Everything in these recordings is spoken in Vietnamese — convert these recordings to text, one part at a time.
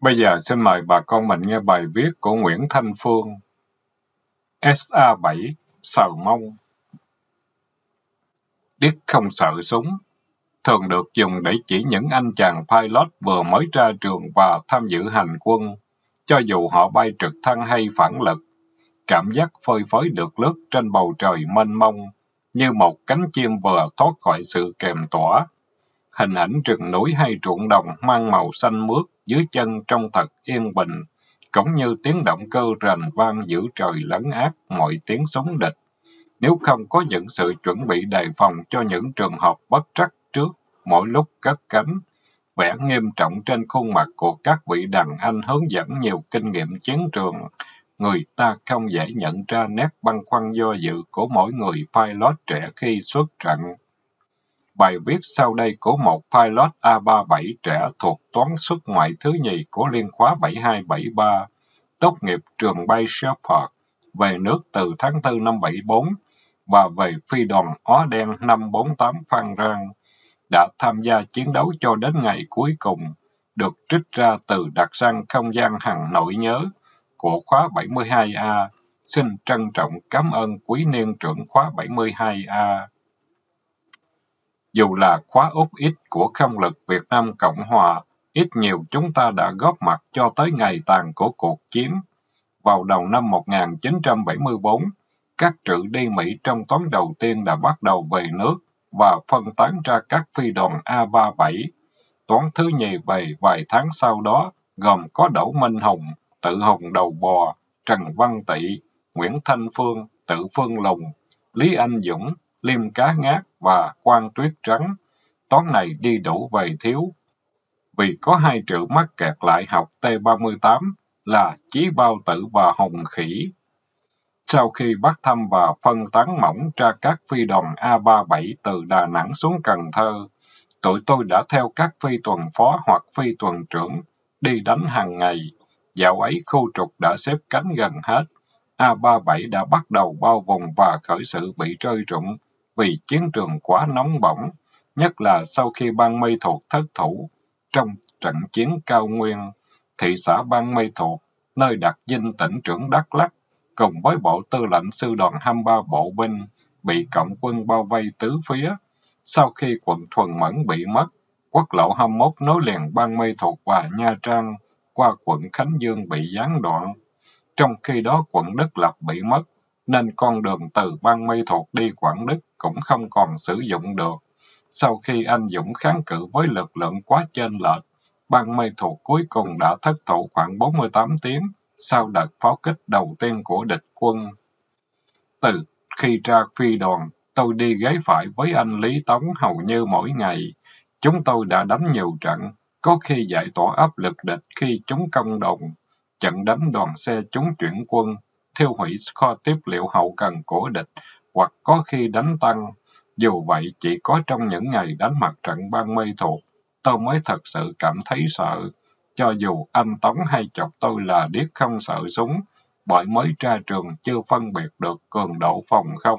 Bây giờ xin mời bà con mình nghe bài viết của Nguyễn Thanh Phương. SA-7 Sờ Mông. Điếc không sợ súng thường được dùng để chỉ những anh chàng pilot vừa mới ra trường và tham dự hành quân. Cho dù họ bay trực thăng hay phản lực, cảm giác phơi phới được lướt trên bầu trời mênh mông, như một cánh chim vừa thoát khỏi sự kèm tỏa. Hình ảnh rừng núi hay ruộng đồng mang màu xanh mướt dưới chân trông thật yên bình, cũng như tiếng động cơ rền vang giữa trời lấn át mọi tiếng súng địch. Nếu không có những sự chuẩn bị đề phòng cho những trường hợp bất trắc trước mỗi lúc cất cánh, vẻ nghiêm trọng trên khuôn mặt của các vị đàn anh hướng dẫn nhiều kinh nghiệm chiến trường, người ta không dễ nhận ra nét băn khoăn do dự của mỗi người pilot trẻ khi xuất trận. Bài viết sau đây của một pilot A-37 trẻ thuộc toán xuất ngoại thứ nhì của liên khóa 7273, tốt nghiệp trường bay Shepherd, về nước từ tháng 4 năm 74 và về phi đoàn Ó Đen năm 48 Phan Rang, đã tham gia chiến đấu cho đến ngày cuối cùng, được trích ra từ đặc danh không gian hằng nỗi nhớ của khóa 72A. Xin trân trọng cảm ơn quý niên trưởng khóa 72A. Dù là khóa Úc X của không lực Việt Nam Cộng Hòa, ít nhiều chúng ta đã góp mặt cho tới ngày tàn của cuộc chiến. Vào đầu năm 1974, các trự đi Mỹ trong toán đầu tiên đã bắt đầu về nước và phân tán ra các phi đoàn A-37. Toán thứ nhì về vài tháng sau đó, gồm có Đỗ Minh Hùng, Tự Hùng Đầu Bò, Trần Văn Tị, Nguyễn Thanh Phương, Tự Phương Lùng, Lý Anh Dũng, Liêm Cá Ngát và Quang Tuyết Trắng. Toán này đi đủ về thiếu, vì có hai trự mắc kẹt lại học T-38 là Chí Bao Tử và Hồng Khỉ. Sau khi bắt thăm và phân tán mỏng ra các phi đoàn A-37 từ Đà Nẵng xuống Cần Thơ, tụi tôi đã theo các phi tuần phó hoặc phi tuần trưởng đi đánh hàng ngày. Dạo ấy khu trục đã xếp cánh gần hết. A-37 đã bắt đầu bao vùng và khởi sự bị rơi rụng vì chiến trường quá nóng bỏng, nhất là sau khi Ban Mê Thuột thất thủ trong trận chiến Cao Nguyên. Thị xã Ban Mê Thuột, nơi đặt dinh tỉnh trưởng Đắk Lắk, cùng với bộ tư lệnh sư đoàn 23 bộ binh, bị cộng quân bao vây tứ phía. Sau khi quận Thuần Mẫn bị mất, quốc lộ 21 nối liền Ban Mê Thuột và Nha Trang qua quận Khánh Dương bị gián đoạn. Trong khi đó quận Đức Lập bị mất, nên con đường từ Ban Mê Thuột đi Quảng Đức cũng không còn sử dụng được. Sau khi anh Dũng kháng cự với lực lượng quá chênh lệch, Ban Mê Thuột cuối cùng đã thất thủ khoảng 48 tiếng sau đợt pháo kích đầu tiên của địch quân. Từ khi ra phi đoàn, tôi đi ghế phải với anh Lý Tống hầu như mỗi ngày. Chúng tôi đã đánh nhiều trận, có khi giải tỏa áp lực địch khi chúng công đồn, trận đánh đoàn xe chúng chuyển quân, thiêu hủy kho tiếp liệu hậu cần của địch, hoặc có khi đánh tăng. Dù vậy, chỉ có trong những ngày đánh mặt trận Ban Mê Thuột, tôi mới thật sự cảm thấy sợ. Cho dù anh Tống hay chọc tôi là điếc không sợ súng, bởi mới ra trường chưa phân biệt được cường độ phòng không.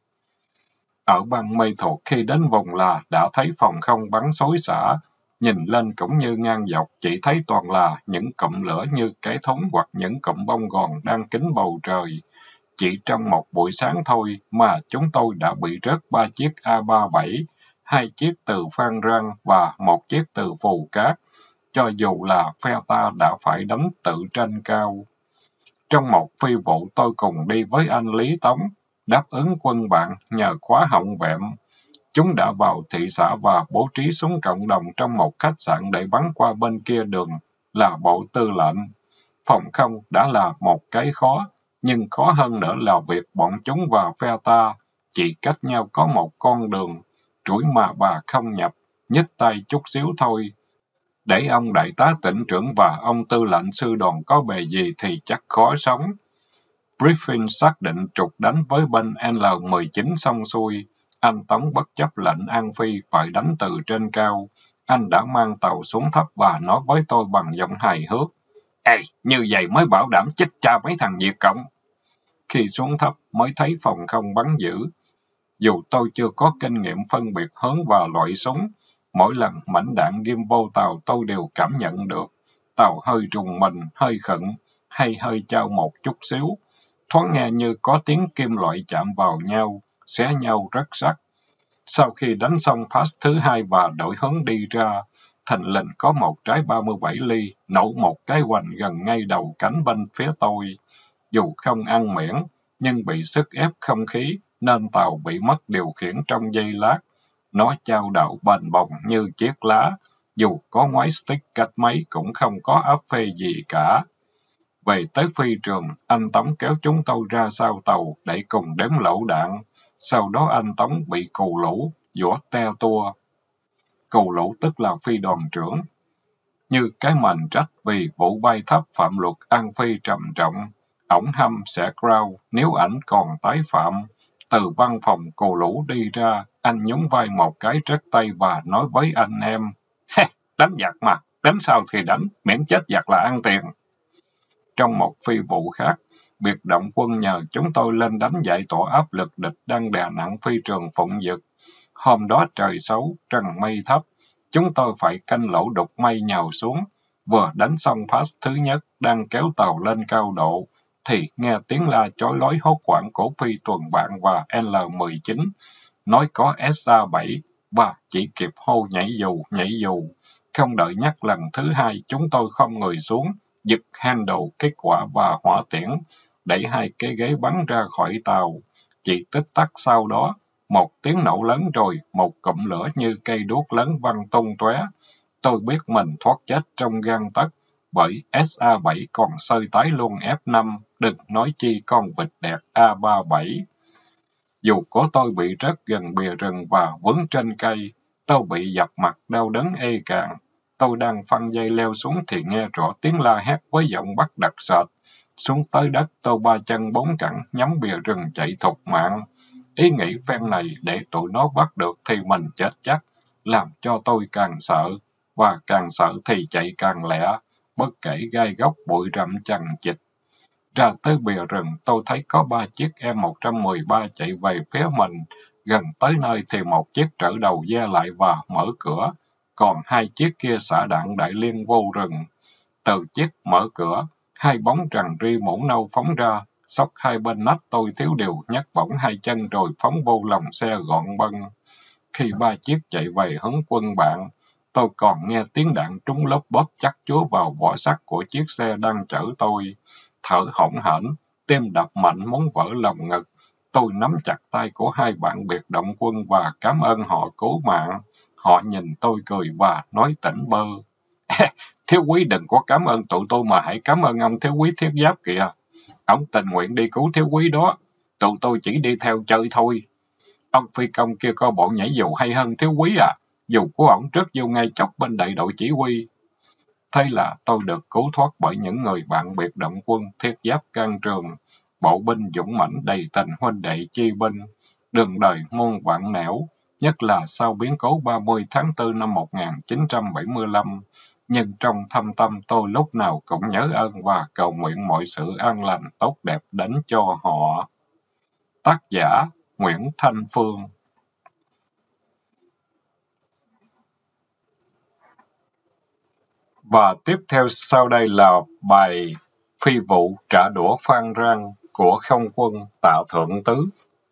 Ở Ban Mê Thuột khi đến vùng là đã thấy phòng không bắn xối xả, nhìn lên cũng như ngang dọc, chỉ thấy toàn là những cụm lửa như cái thúng hoặc những cụm bông gòn đang kín bầu trời. Chỉ trong một buổi sáng thôi mà chúng tôi đã bị rớt 3 chiếc A-37, 2 chiếc từ Phan Rang và 1 chiếc từ Phù Cát, cho dù là phe ta đã phải đánh tự trên cao. Trong một phi vụ tôi cùng đi với anh Lý Tống, đáp ứng quân bạn nhờ khóa họng vẹm. Chúng đã vào thị xã và bố trí súng cộng đồng trong một khách sạn để bắn qua bên kia đường là bộ tư lệnh. Phòng không đã là một cái khó, nhưng khó hơn nữa là việc bọn chúng và phe ta chỉ cách nhau có một con đường, chuỗi mà bà không nhập, nhích tay chút xíu thôi. Để ông đại tá tỉnh trưởng và ông tư lệnh sư đoàn có bề gì thì chắc khó sống. Briefing xác định trục đánh với bên L-19 xong xuôi. Anh Tống bất chấp lệnh An Phi phải đánh từ trên cao. Anh đã mang tàu xuống thấp và nói với tôi bằng giọng hài hước: "Ê, như vậy mới bảo đảm chết cha mấy thằng Việt Cộng." Khi xuống thấp mới thấy phòng không bắn dữ. Dù tôi chưa có kinh nghiệm phân biệt hướng và loại súng, mỗi lần mảnh đạn ghim vô tàu tôi đều cảm nhận được. Tàu hơi rùng mình, hơi khựng, hay hơi chao một chút xíu. Thoáng nghe như có tiếng kim loại chạm vào nhau, xé nhau rất sắc. Sau khi đánh xong pass thứ hai và đổi hướng đi ra, thình lình có một trái 37 ly nổ một cái hoành gần ngay đầu cánh bên phía tôi. Dù không ăn miễn, nhưng bị sức ép không khí, nên tàu bị mất điều khiển trong giây lát. Nó chao đảo bềnh bồng như chiếc lá, dù có ngoái stick cách mấy cũng không có áp phê gì cả. Về tới phi trường, anh Tống kéo chúng tôi ra sau tàu để cùng đếm lỗ đạn. Sau đó anh Tống bị cù lũ, giũa te tua. Cù lũ tức là phi đoàn trưởng. Như cái mền trách vì vụ bay thấp phạm luật an phi trầm trọng. Ổng hăm sẽ crown nếu ảnh còn tái phạm. Từ văn phòng cù lũ đi ra, anh nhún vai một cái trớt tay và nói với anh em. Đánh giặc mà, đánh sao thì đánh, miễn chết giặc là ăn tiền. Trong một phi vụ khác, biệt động quân nhờ chúng tôi lên đánh giải tỏa áp lực địch đang đè nặng phi trường Phụng Dực. Hôm đó trời xấu, trần mây thấp, chúng tôi phải canh lỗ đục mây nhào xuống. Vừa đánh xong pass thứ nhất, đang kéo tàu lên cao độ, thì nghe tiếng la chói lói hốt hoảng của phi tuần bạn và L-19, nói có SA-7, và chỉ kịp hô nhảy dù. Không đợi nhắc lần thứ hai, chúng tôi không người xuống, giật handle kết quả và hỏa tiễn, đẩy hai cái ghế bắn ra khỏi tàu. Chỉ tích tắc sau đó, một tiếng nổ lớn rồi, một cụm lửa như cây đuốc lớn văng tung tóe. Tôi biết mình thoát chết trong gang tấc, bởi SA-7 còn sơi tái luôn F5, đừng nói chi con vịt đẹp A-37. Dù của tôi bị rớt gần bìa rừng và vướng trên cây, tôi bị dập mặt đau đớn ê càng. Tôi đang phăng dây leo xuống thì nghe rõ tiếng la hét với giọng bắt đặc sệt. Xuống tới đất, tôi ba chân bốn cẳng, nhắm bìa rừng chạy thục mạng. Ý nghĩ phen này để tụi nó bắt được thì mình chết chắc, làm cho tôi càng sợ, và càng sợ thì chạy càng lẹ, bất kể gai góc bụi rậm chằng chịt. Ra tới bìa rừng, tôi thấy có 3 chiếc M113 chạy về phía mình. Gần tới nơi thì một chiếc trở đầu ve lại và mở cửa, còn 2 chiếc kia xả đạn đại liên vô rừng. Từ chiếc mở cửa, 2 bóng trằn ri mũ nâu phóng ra, xốc 2 bên nách tôi thiếu điều nhấc bổng 2 chân rồi phóng vô lòng xe gọn bâng. Khi 3 chiếc chạy về hướng quân bạn, tôi còn nghe tiếng đạn trúng lốp bốp chắc chúa vào vỏ sắt của chiếc xe đang chở tôi. Thở hổn hển, tim đập mạnh muốn vỡ lòng ngực. Tôi nắm chặt tay của 2 bạn biệt động quân và cảm ơn họ cứu mạng. Họ nhìn tôi cười và nói tỉnh bơ. Thiếu quý đừng có cảm ơn tụi tôi mà hãy cảm ơn ông thiếu quý thiết giáp kìa. Ông tình nguyện đi cứu thiếu quý đó. Tụi tôi chỉ đi theo chơi thôi. Ông phi công kia có bộ nhảy dù hay hơn thiếu quý à. Dù của ổng rớt vô ngay chốc bên đại đội chỉ huy. Thế là tôi được cứu thoát bởi những người bạn biệt động quân thiết giáp can trường, bộ binh dũng mãnh đầy tình huynh đệ chi binh. Đường đời muôn vạn nẻo, nhất là sau biến cố 30 tháng 4 năm 1975. Nhưng trong thâm tâm tôi lúc nào cũng nhớ ơn và cầu nguyện mọi sự an lành tốt đẹp đến cho họ. Tác giả Nguyễn Thanh Phương. Và tiếp theo sau đây là bài Phi vụ trả đũa Phan Rang của không quân Tạ Thượng Tứ.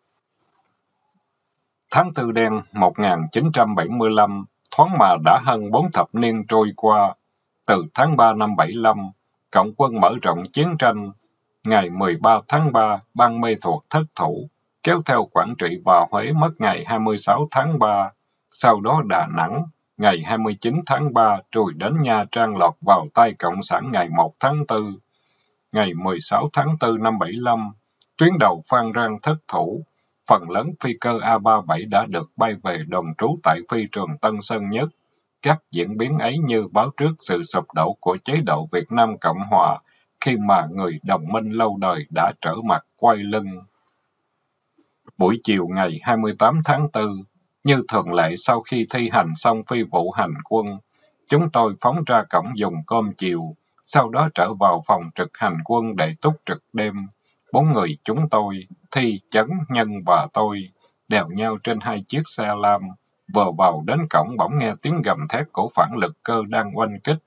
Tháng Tư đen 1975, thoáng mà đã hơn 4 thập niên trôi qua. Từ tháng 3 năm 75, Cộng quân mở rộng chiến tranh. Ngày 13 tháng 3, Ban Mê Thuộc thất thủ, kéo theo Quảng Trị và Huế mất ngày 26 tháng 3. Sau đó Đà Nẵng, ngày 29 tháng 3, rồi đến Nha Trang lọt vào tay Cộng sản ngày 1 tháng 4. Ngày 16 tháng 4 năm 75, tuyến đầu Phan Rang thất thủ. Phần lớn phi cơ A-37 đã được bay về đồn trú tại phi trường Tân Sơn Nhất. Các diễn biến ấy như báo trước sự sụp đổ của chế độ Việt Nam Cộng Hòa, khi mà người đồng minh lâu đời đã trở mặt quay lưng. Buổi chiều ngày 28 tháng 4, như thường lệ sau khi thi hành xong phi vụ hành quân, chúng tôi phóng ra cổng dùng cơm chiều, sau đó trở vào phòng trực hành quân để túc trực đêm. 4 người chúng tôi, Thi, Chấn, Nhân và tôi, đèo nhau trên 2 chiếc xe lam. Vừa vào đến cổng bỗng nghe tiếng gầm thét của phản lực cơ đang oanh kích.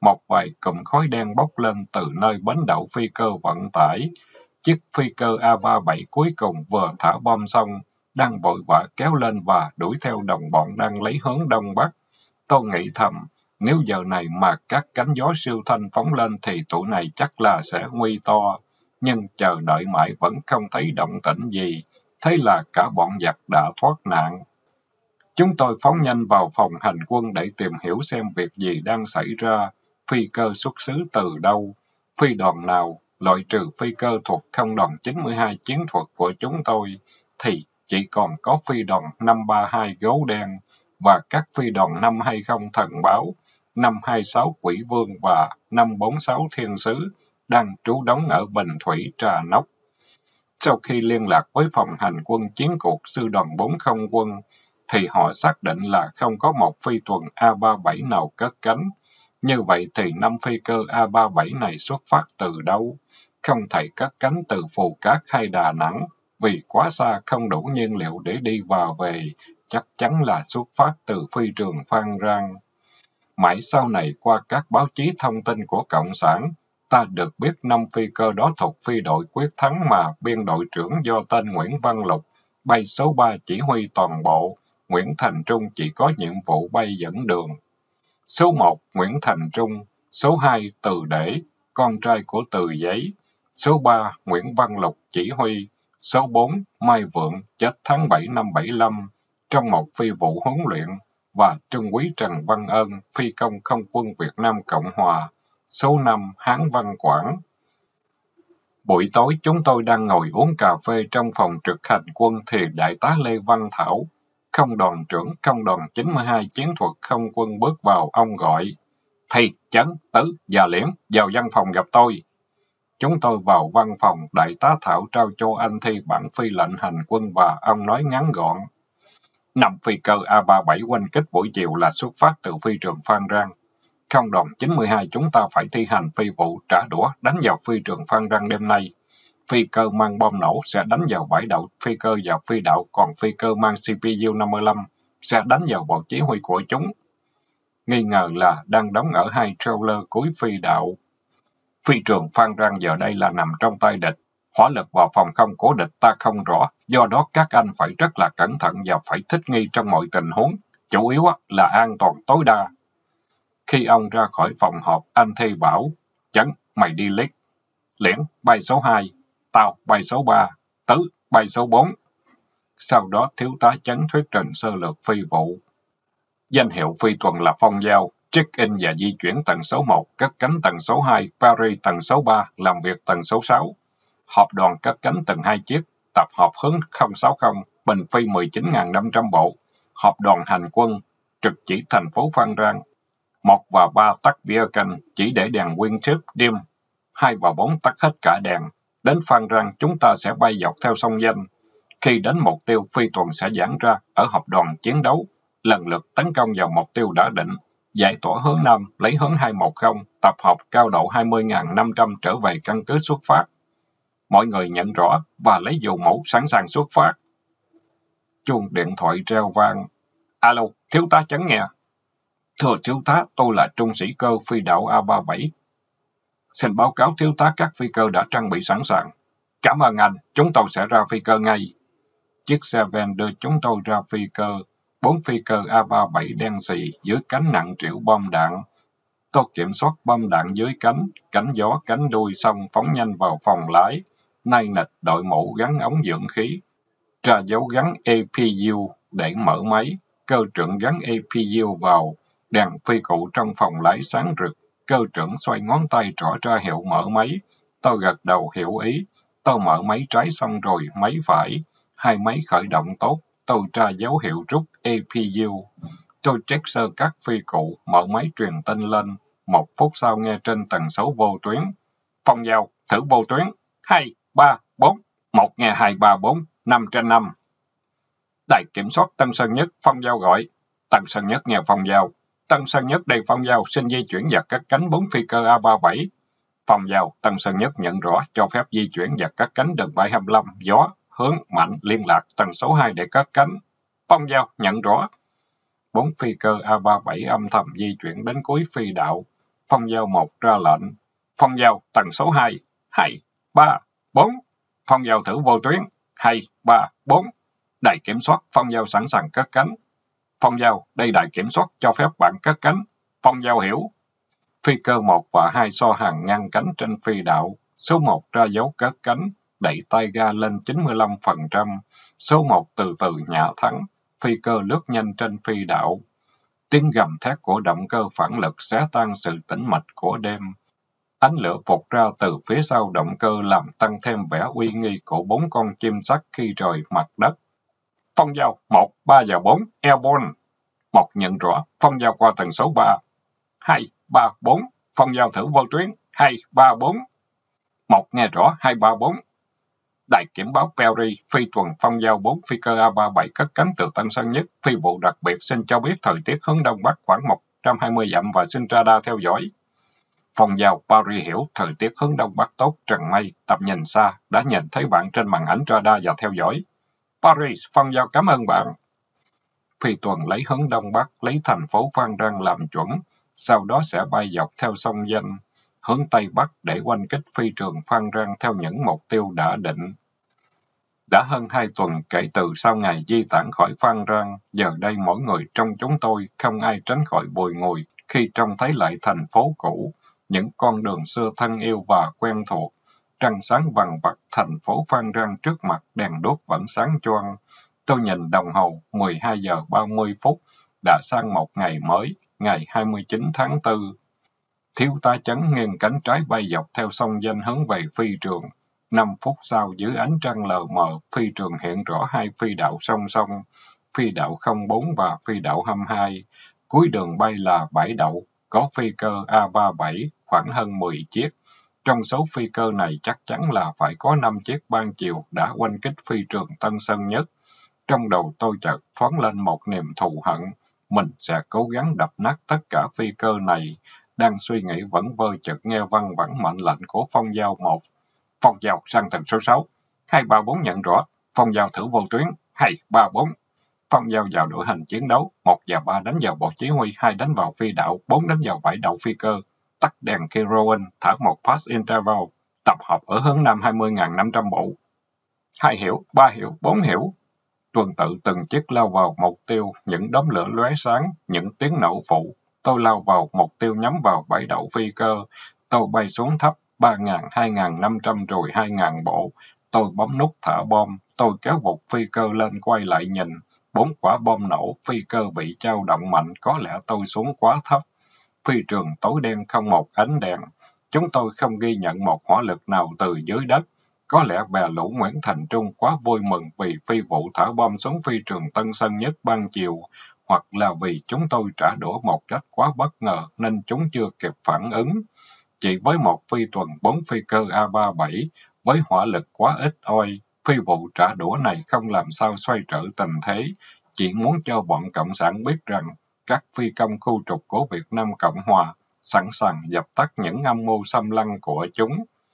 một vài cụm khói đen bốc lên từ nơi bến đậu phi cơ vận tải. Chiếc phi cơ A-37 cuối cùng vừa thả bom xong, đang vội vã kéo lên và đuổi theo đồng bọn đang lấy hướng đông bắc. Tôi nghĩ thầm, nếu giờ này mà các cánh gió siêu thanh phóng lên thì tụi này chắc là sẽ nguy to. Nhưng chờ đợi mãi vẫn không thấy động tĩnh gì. Thế là cả bọn giặc đã thoát nạn. Chúng tôi phóng nhanh vào phòng hành quân để tìm hiểu xem việc gì đang xảy ra, phi cơ xuất xứ từ đâu, phi đoàn nào, loại trừ phi cơ thuộc không đoàn 92 chiến thuật của chúng tôi, thì chỉ còn có phi đoàn 532 gấu đen và các phi đoàn 520 thần báo, 526 quỷ vương và 546 thiên sứ đang trú đóng ở Bình Thủy, Trà Nóc. Sau khi liên lạc với phòng hành quân chiến cuộc sư đoàn 4 không quân, thì họ xác định là không có một phi tuần A-37 nào cất cánh. Như vậy thì 5 phi cơ A-37 này xuất phát từ đâu? Không thể cất cánh từ Phù Cát hay Đà Nẵng, vì quá xa không đủ nhiên liệu để đi và về, chắc chắn là xuất phát từ phi trường Phan Rang. Mãi sau này qua các báo chí thông tin của Cộng sản, ta được biết 5 phi cơ đó thuộc phi đội Quyết Thắng mà biên đội trưởng do tên Nguyễn Văn Lục, bay số 3 chỉ huy toàn bộ, Nguyễn Thành Trung chỉ có nhiệm vụ bay dẫn đường. Số 1 Nguyễn Thành Trung, số 2 Từ Để, con trai của Từ Giấy, số 3 Nguyễn Văn Lục chỉ huy, số 4 Mai Vượng chết tháng 7 năm 75 trong một phi vụ huấn luyện, và Trung úy Trần Văn Ơn, phi công không quân Việt Nam Cộng Hòa, số 5 Hán Văn Quảng. Buổi tối chúng tôi đang ngồi uống cà phê trong phòng trực hành quân thì Đại tá Lê Văn Thảo, không đoàn trưởng công đoàn 92 chiến thuật không quân bước vào, ông gọi: Thì, Chấn, Tứ và Liễn vào văn phòng gặp tôi. Chúng tôi vào văn phòng, Đại tá Thảo trao cho anh Thi bản phi lệnh hành quân và ông nói ngắn gọn: 5 phi cơ A-37 oanh kích buổi chiều là xuất phát từ phi trường Phan Rang. Công đoàn 92 chúng ta phải thi hành phi vụ trả đũa đánh vào phi trường Phan Rang đêm nay. Phi cơ mang bom nổ sẽ đánh vào bãi đậu phi cơ và phi đạo, còn phi cơ mang CPU-55 sẽ đánh vào bộ chỉ huy của chúng. Nghi ngờ là đang đóng ở hai trailer cuối phi đạo. Phi trường Phan Rang giờ đây là nằm trong tay địch. Hỏa lực vào phòng không của địch ta không rõ, do đó các anh phải rất là cẩn thận và phải thích nghi trong mọi tình huống. Chủ yếu là an toàn tối đa. Khi ông ra khỏi phòng họp, anh Thi bảo: Chấn, mày đi lít. Liễn, bay số 2. Tao, bay số 3. Tứ, bay số 4. Sau đó thiếu tá Chấn thuyết trình sơ lược phi vụ. Danh hiệu phi tuần là Phong Giao, check-in và di chuyển tầng số 1, cất cánh tầng số 2, Paris tầng số 3, làm việc tầng số 6. Họp đoàn cất cánh từng 2 chiếc, tập họp hướng 060, bình phi 19.500 bộ. Họp đoàn hành quân, trực chỉ thành phố Phan Rang. 1 và 3 tắt beacon, chỉ để đèn wingtip dim. 2 và 4 tắt hết cả đèn. Đến Phan Rang chúng ta sẽ bay dọc theo sông Danh. Khi đến mục tiêu, phi tuần sẽ giãn ra ở họp đoàn chiến đấu, lần lượt tấn công vào mục tiêu đã định, giải tỏa hướng Nam, lấy hướng 210, tập hợp cao độ 20.500 trở về căn cứ xuất phát. Mọi người nhận rõ và lấy dù mẫu sẵn sàng xuất phát. Chuông điện thoại reo vang. Alo, thiếu tá Chấn nghe. Thưa thiếu tá, tôi là trung sĩ cơ phi đạo A-37. Xin báo cáo thiếu tá các phi cơ đã trang bị sẵn sàng. Cảm ơn anh, chúng tôi sẽ ra phi cơ ngay. Chiếc xe van đưa chúng tôi ra phi cơ. 4 phi cơ A-37 đen xì, dưới cánh nặng trĩu bom đạn. Tôi kiểm soát bom đạn dưới cánh gió, cánh đuôi xong phóng nhanh vào phòng lái. Nay nịch đội mũ gắn ống dưỡng khí. Tra dấu gắn APU để mở máy. Cơ trưởng gắn APU vào. Đèn phi cụ trong phòng lái sáng rực. Cơ trưởng xoay ngón tay trỏ ra hiệu mở máy. Tôi gật đầu hiểu ý. Tôi mở máy trái xong rồi máy phải. 2 máy khởi động tốt. Tôi tra dấu hiệu rút APU. Tôi check sơ các phi cụ, mở máy truyền tin lên. 1 phút sau nghe trên tần số vô tuyến. Phong Giao, thử vô tuyến. 2, 3, 4. 1 nghe 2, 3, 4. 5/5. Đài kiểm soát Tân Sơn Nhất, Phong Giao gọi. Tân Sơn Nhất nghe Phong Giao. Tân Sơn Nhất đây Phong Giao, xin di chuyển và cất cánh 4 phi cơ A-37. Phong Giao, Tân Sơn Nhất nhận rõ, cho phép di chuyển và cất cánh đường bay 25, gió, hướng, mạnh, liên lạc, tần số 2 để cất cánh. Phong Giao, nhận rõ. 4 phi cơ A-37 âm thầm di chuyển đến cuối phi đạo. Phong giao 1 ra lệnh. Phong giao tần số 2, 2, 3, 4. Phong giao thử vô tuyến, 2, 3, 4. Đài kiểm soát, phong giao sẵn sàng cất cánh. Phong giao, đây đài kiểm soát cho phép bạn cất cánh. Phong giao hiểu. Phi cơ 1 và 2 so hàng ngăn cánh trên phi đạo. Số 1 ra dấu cất cánh, đẩy tay ga lên 95%. Số 1 từ từ nhả thắng. Phi cơ lướt nhanh trên phi đạo. Tiếng gầm thét của động cơ phản lực xé tan sự tĩnh mịch của đêm. Ánh lửa vụt ra từ phía sau động cơ làm tăng thêm vẻ uy nghi của 4 con chim sắt khi rời mặt đất. Phong giao 1, 3 và 4, airborne. 1 nhận rõ, phong giao qua tần số 3. 2, 3, 4, phong giao thử vô tuyến, 2, 3, 4. 1 nghe rõ, 2, 3, 4. Đài kiểm báo Perry, phi tuần phong giao 4 phi cơ A-37 cất cánh từ Tân Sơn Nhất. Phi vụ đặc biệt xin cho biết thời tiết hướng đông bắc khoảng 120 dặm và xin radar theo dõi. Phong giao Paris hiểu, thời tiết hướng đông bắc tốt, trần mây, tầm nhìn xa, đã nhìn thấy bạn trên màn ảnh radar và theo dõi. Paris, phong giao cảm ơn bạn. Phi tuần lấy hướng đông bắc, lấy thành phố Phan Rang làm chuẩn, sau đó sẽ bay dọc theo sông Danh, hướng tây bắc để oanh kích phi trường Phan Rang theo những mục tiêu đã định. Đã hơn 2 tuần kể từ sau ngày di tản khỏi Phan Rang, giờ đây mỗi người trong chúng tôi không ai tránh khỏi bùi ngùi khi trông thấy lại thành phố cũ, những con đường xưa thân yêu và quen thuộc. Trăng sáng vằng vặc, thành phố Phan Rang trước mặt, đèn đuốc vẫn sáng choang. Tôi nhìn đồng hồ, 12 giờ 30 phút, đã sang một ngày mới, ngày 29 tháng 4. Thiếu tá Chấn nghiêng cánh trái bay dọc theo sông Danh hướng về phi trường. 5 phút sau, dưới ánh trăng lờ mờ, phi trường hiện rõ 2 phi đạo song song, phi đạo 04 và phi đạo 22. Cuối đường bay là bãi đậu, có phi cơ A-37, khoảng hơn 10 chiếc. Trong số phi cơ này chắc chắn là phải có 5 chiếc ban chiều đã oanh kích phi trường Tân Sơn Nhất. Trong đầu tôi chợt thoáng lên một niềm thù hận. Mình sẽ cố gắng đập nát tất cả phi cơ này. Đang suy nghĩ vẫn vơ chợt nghe văng vẳng mệnh lệnh của phong giao 1. Phong giao sang tần số 6. 2, 3, 4 nhận rõ. Phong giao thử vô tuyến. 2, 3, 4. Phong giao vào đội hình chiến đấu. 1 và 3 đánh vào bộ chỉ huy, 2 đánh vào phi đạo, 4 đánh vào bãi đậu phi cơ. Tắt đèn Kiroan, thả một pass interval. Tập hợp ở hướng Nam 20.500 bộ. 2 hiểu, 3 hiểu, 4 hiểu. Tuần tự từng chiếc lao vào mục tiêu, những đốm lửa lóe sáng, những tiếng nổ phụ. Tôi lao vào mục tiêu nhắm vào bãi đậu phi cơ. Tôi bay xuống thấp 3.000, 2.500 rồi 2.000 bộ. Tôi bấm nút thả bom. Tôi kéo một phi cơ lên quay lại nhìn. 4 quả bom nổ, phi cơ bị chao động mạnh, có lẽ tôi xuống quá thấp. Phi trường tối đen không một ánh đèn. Chúng tôi không ghi nhận một hỏa lực nào từ dưới đất. Có lẽ bè lũ Nguyễn Thành Trung quá vui mừng vì phi vụ thả bom xuống phi trường Tân Sơn Nhất ban chiều, hoặc là vì chúng tôi trả đũa một cách quá bất ngờ nên chúng chưa kịp phản ứng. Chỉ với một phi tuần 4 phi cơ A-37, với hỏa lực quá ít oi, phi vụ trả đũa này không làm sao xoay trở tình thế, chỉ muốn cho bọn Cộng sản biết rằng các phi công khu trục của Việt Nam Cộng Hòa sẵn sàng dập tắt những âm mưu xâm lăng của chúng.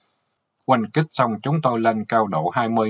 Oanh kích xong chúng tôi lên cao độ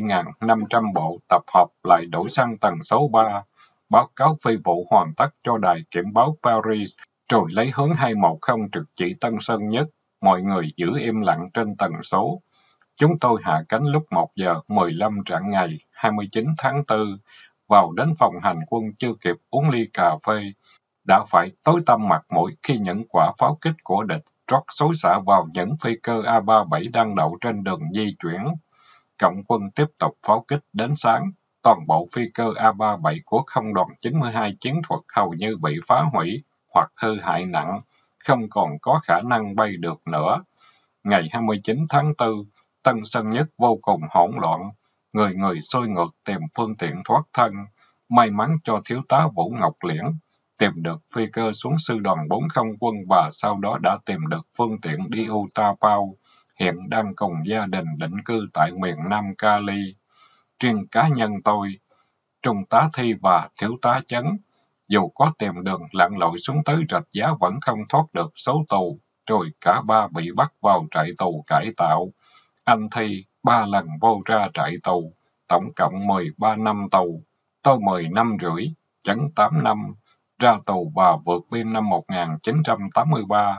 20.500 bộ, tập hợp lại đổi sang tần số 3, báo cáo phi vụ hoàn tất cho đài kiểm báo Paris, rồi lấy hướng 210 trực chỉ Tân Sơn Nhất. Mọi người giữ im lặng trên tần số. Chúng tôi hạ cánh lúc 1 giờ 15 rạng ngày 29 tháng 4, vào đến phòng hành quân chưa kịp uống ly cà phê. Đã phải tối tăm mặt mũi khi những quả pháo kích của địch trót xối xả vào những phi cơ A-37 đang đậu trên đường di chuyển. Cộng quân tiếp tục pháo kích đến sáng. Toàn bộ phi cơ A-37 của Không đoàn 92 chiến thuật hầu như bị phá hủy hoặc hư hại nặng, không còn có khả năng bay được nữa. Ngày 29 tháng 4, Tân Sơn Nhất vô cùng hỗn loạn. Người người sôi ngược tìm phương tiện thoát thân. May mắn cho thiếu tá Vũ Ngọc Liễn, tìm được phi cơ xuống sư đoàn 4 không quân và sau đó đã tìm được phương tiện đi Utapao, hiện đang cùng gia đình định cư tại miền Nam Cali. Riêng cá nhân tôi, Trung tá Thi và thiếu tá Chấn, dù có tìm đường lặn lội xuống tới Rạch Giá vẫn không thoát được số tù, rồi cả ba bị bắt vào trại tù cải tạo. Anh Thi 3 lần vô ra trại tù, tổng cộng 13 năm tù. Tôi 10 năm rưỡi, Chấn 8 năm. Ra tù và vượt biên năm 1983.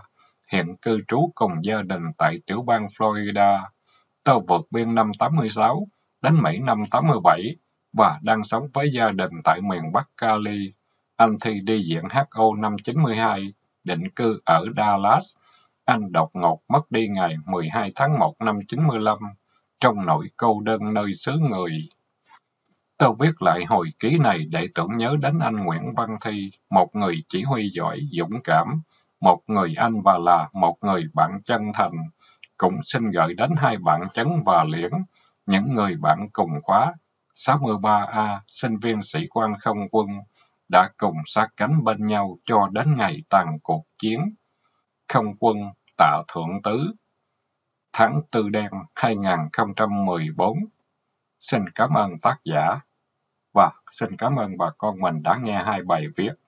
hiện cư trú cùng gia đình tại tiểu bang Florida. Tôi vượt biên năm 86, đến Mỹ năm 87 và đang sống với gia đình tại miền Bắc Cali. Anh thì đi diễn HO năm 92, định cư ở Dallas. Anh đột ngột mất đi ngày 12 tháng 1 năm 95, trong nỗi cô đơn nơi xứ người. Tôi viết lại hồi ký này để tưởng nhớ đến anh Nguyễn Văn Thi, một người chỉ huy giỏi, dũng cảm, một người anh và là một người bạn chân thành. Cũng xin gửi đến hai bạn Chấn và Liễn, những người bạn cùng khóa 63A, sinh viên sĩ quan không quân, đã cùng sát cánh bên nhau cho đến ngày tàn cuộc chiến. Không quân Tạ Thượng Tứ, tháng Tư Đen 2014. Xin cảm ơn tác giả và xin cảm ơn bà con mình đã nghe hai bài viết.